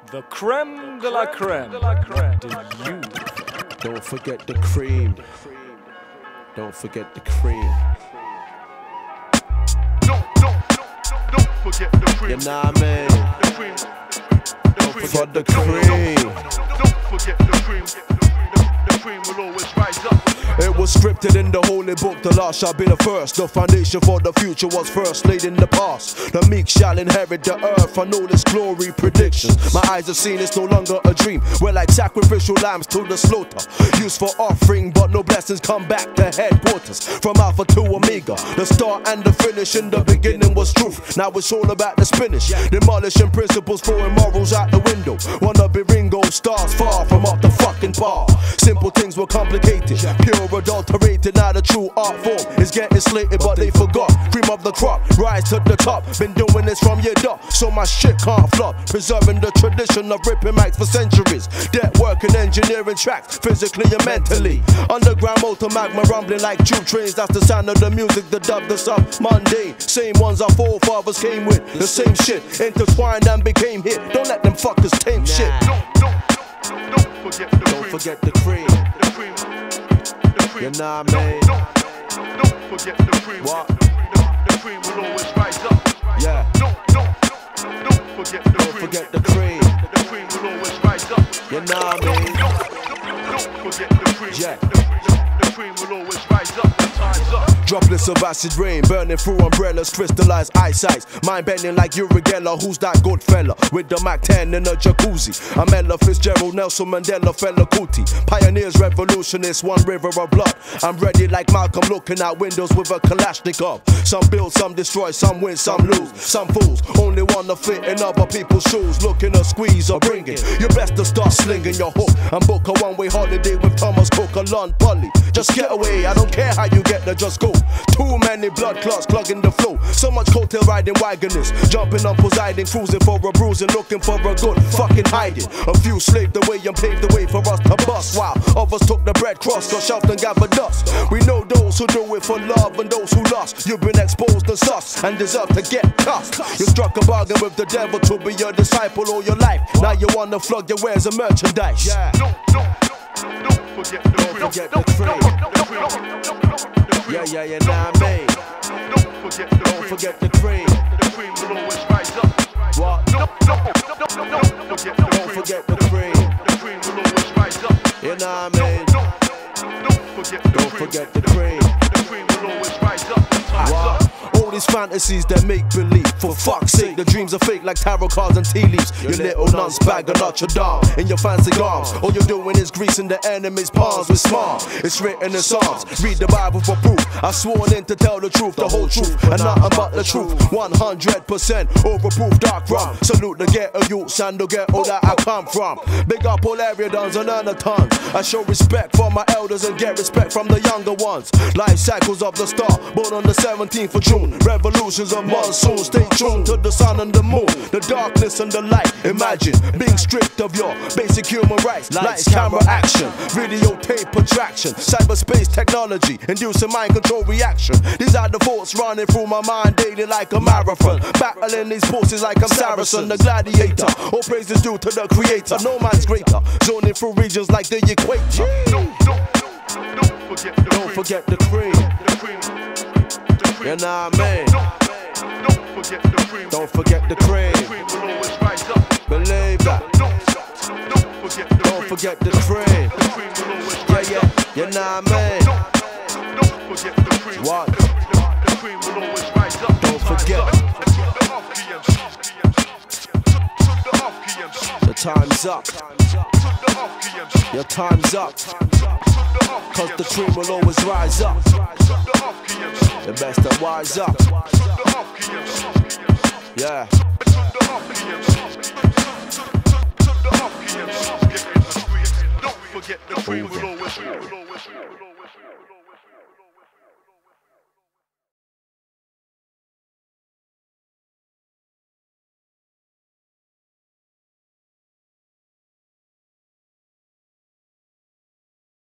The creme de la creme. Do you? Don't forget the cream. Don't forget the cream. Don't forget the cream. You know what I mean? The cream. For the cream. Don't forget the cream. The cream will always rise up. It was scripted in the holy book, the last shall be the first. The foundation for the future was first laid in the past. The meek shall inherit the earth, and all its glory predictions. My eyes have seen it's no longer a dream. We're like sacrificial lambs to the slaughter, used for offering, but no blessings come back to headquarters. From Alpha to Omega, the start and the finish. In the beginning was truth, now it's all about the spinach. Demolishing principles, throwing morals out the window. Wanna be Ringo, stars far from up the fucking bar. Simple things were complicated, pure adulterated. Now the true art form is getting slated, but they forgot. Cream of the crop, rise to the top. Been doing this from your dot, so my shit can't flop. Preserving the tradition of ripping mics for centuries. Debt work and engineering tracks, physically and mentally. Underground motor magma rumbling like tube trains. That's the sound of the music, the dub, the sub, mundane. Same ones our forefathers came with, the same shit, intertwined and became hit. Don't let them fuckers taint shit. Don't forget the cream. Don't forget the cream. The cream. You know what I mean? Don't forget the cream. What? The cream will always rise up. Yeah. Don't forget the cream. Don't forget the cream. The cream will always rise up. You know what I mean? Don't forget the cream. Yeah. The cream will always rise up. The time's up. Droplets of acid rain burning through umbrellas, crystallized eyesight. Mind bending like Uri Geller. Who's that good fella with the Mac 10 in a jacuzzi? I'm Ella Fitzgerald, Nelson Mandela, fella Kuti. Pioneers, revolutionists, one river of blood. I'm ready like Malcolm, looking out windows with a Kalashnikov. Some build, some destroy, some win, some lose. Some fools only wanna fit in other people's shoes, looking to squeeze or bring it. You best to start slinging your hook and book a one-way holiday with Thomas Cook or Lon Polly. Just get away, I don't care how you get there, just go. Too many blood clots clogging the flow. So much coattail riding wagonists, jumping on Poseidon, cruising for a bruising, looking for a good fucking hiding. A few slaved the way and paved the way for us to bust, while others took the bread cross or shelved and gathered dust. We know those who do it for love and those who lost. You've been exposed and sus and deserve to get cussed. You struck a bargain with the devil to be your disciple all your life. Now you wanna flog your wares and merchandise. Yeah. Don't forget the cream. Don't forget the cream. Yeah, you know what I mean? Don't forget the cream. The cream will always rise up. What? Don't forget the cream. The cream will always rise up. You know what I mean? Don't forget the cream. The cream will always rise up. The time's up. All these fantasies that make believe. For fuck's sake, the dreams are fake like tarot cards and tea leaves. You little nuns bag of Notre Dame in your fancy arms. All you're doing is greasing the enemy's palms with smart. It's written in Psalms. Read the Bible for proof. I sworn in to tell the truth, the whole truth, and nothing but the truth. 100% overproof dark rum. Salute the ghetto youths and the ghetto that I come from. Big up all area dons and earn a tons. I show respect for my elders and get respect from the younger ones. Life cycles of the star, born on the 17th of June. Revolutions of monsoon, stay tuned to the sun and the moon, the darkness and the light. Imagine being stripped of your basic human rights. Lights, camera, action, videotape attraction, cyberspace technology, inducing mind control reaction. These are the thoughts running through my mind daily like a marathon. Battling these forces like I'm Saracen, the gladiator. All praise is due to the creator, no man's greater. Zoning through regions like the equator. Don't forget the cream. You know what I mean? Don't forget the cream. Believe that. Don't forget the cream. Yeah, you know what I mean? What? Don't forget. The time's up. Your time's up. Cause the cream will always rise up. The best that wise up. Yeah. Don't forget the cream will always